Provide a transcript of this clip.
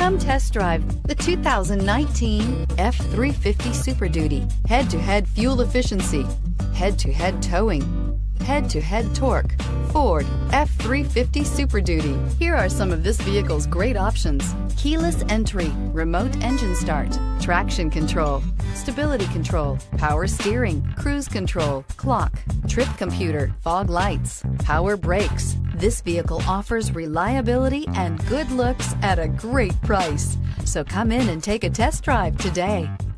Come test drive the 2019 F-350 Super Duty. Head-to-head fuel efficiency, head-to-head towing, head-to-head torque. Ford F-350 Super Duty. Here are some of this vehicle's great options: keyless entry, remote engine start, traction control, stability control, power steering, cruise control, clock, trip computer, fog lights, power brakes. This vehicle offers reliability and good looks at a great price. So come in and take a test drive today.